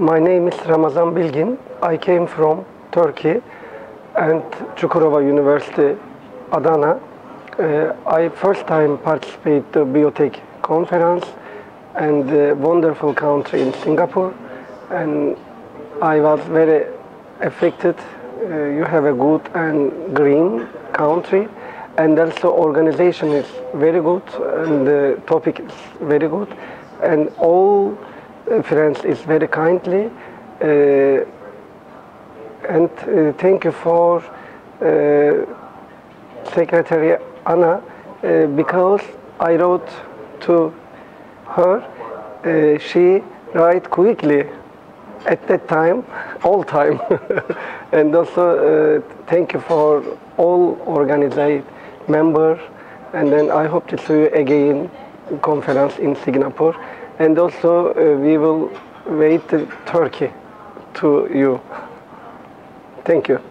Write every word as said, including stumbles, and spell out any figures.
My name is Ramazan Bilgin. I came from Turkey and Çukurova University, Adana. Uh, I first time participate the biotech conference and the wonderful country in Singapore, and I was very affected. Uh, you have a good and green country, and also organization is very good, and the topic is very good, and all uh, friends is very kindly. Uh, and uh, thank you for uh, Secretary Anna, uh, because I wrote to her. Uh, she write quickly at that time, all time. And also uh, thank you for all organized members, and then I hope to see you again conference in Singapore, and also uh, we will wait to Turkey to you. Thank you.